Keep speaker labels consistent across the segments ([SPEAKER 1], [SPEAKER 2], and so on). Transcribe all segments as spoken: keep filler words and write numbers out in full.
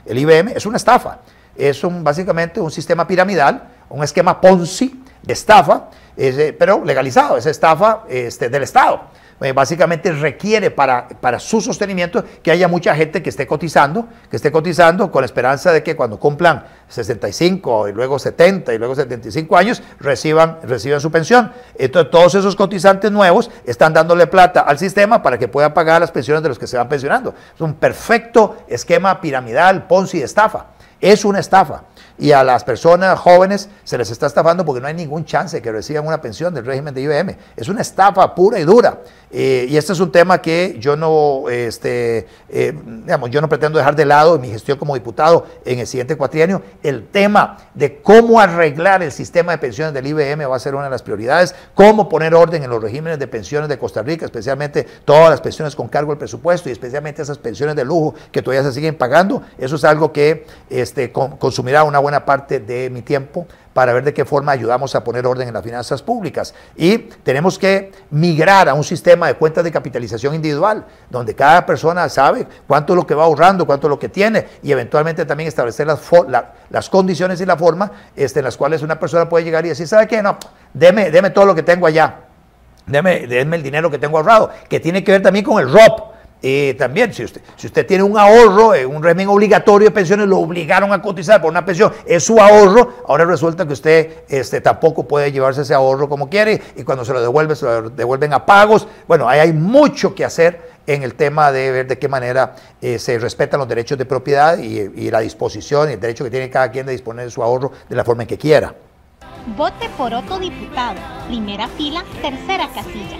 [SPEAKER 1] el I B M, es una estafa. Es un, básicamente un sistema piramidal, un esquema Ponzi de estafa, es, pero legalizado, es estafa este, del Estado. Eh, básicamente requiere para, para su sostenimiento que haya mucha gente que esté cotizando, que esté cotizando con la esperanza de que cuando cumplan sesenta y cinco y luego setenta y luego setenta y cinco años reciban, reciban su pensión. Entonces todos esos cotizantes nuevos están dándole plata al sistema para que pueda pagar las pensiones de los que se van pensionando. Es un perfecto esquema piramidal, Ponzi de estafa. Es una estafa y a las personas jóvenes se les está estafando porque no hay ningún chance de que reciban una pensión del régimen de I B M. Es una estafa pura y dura. Eh, y este es un tema que yo no, este, eh, digamos, yo no pretendo dejar de lado en mi gestión como diputado en el siguiente cuatrienio. El tema de cómo arreglar el sistema de pensiones del I B M va a ser una de las prioridades, cómo poner orden en los regímenes de pensiones de Costa Rica, especialmente todas las pensiones con cargo al presupuesto y especialmente esas pensiones de lujo que todavía se siguen pagando. Eso es algo que este, consumirá una buena parte de mi tiempo para ver de qué forma ayudamos a poner orden en las finanzas públicas. Y tenemos que migrar a un sistema de cuentas de capitalización individual, donde cada persona sabe cuánto es lo que va ahorrando, cuánto es lo que tiene, y eventualmente también establecer las, la, las condiciones y la forma este, en las cuales una persona puede llegar y decir, ¿sabe qué? No, deme, deme todo lo que tengo allá, deme, deme el dinero que tengo ahorrado, que tiene que ver también con el R O P. Eh, también, si usted, si usted tiene un ahorro, eh, un régimen obligatorio de pensiones, lo obligaron a cotizar por una pensión, es su ahorro, ahora resulta que usted este, tampoco puede llevarse ese ahorro como quiere y cuando se lo devuelve, se lo devuelven a pagos. Bueno, ahí hay mucho que hacer en el tema de ver de qué manera eh, se respetan los derechos de propiedad y, y la disposición y el derecho que tiene cada quien de disponer de su ahorro de la forma en que quiera.
[SPEAKER 2] Vote por Otto Diputado, primera fila, tercera casilla.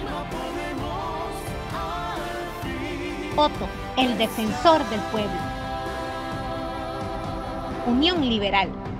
[SPEAKER 2] Otto, el defensor del pueblo. Unión Liberal.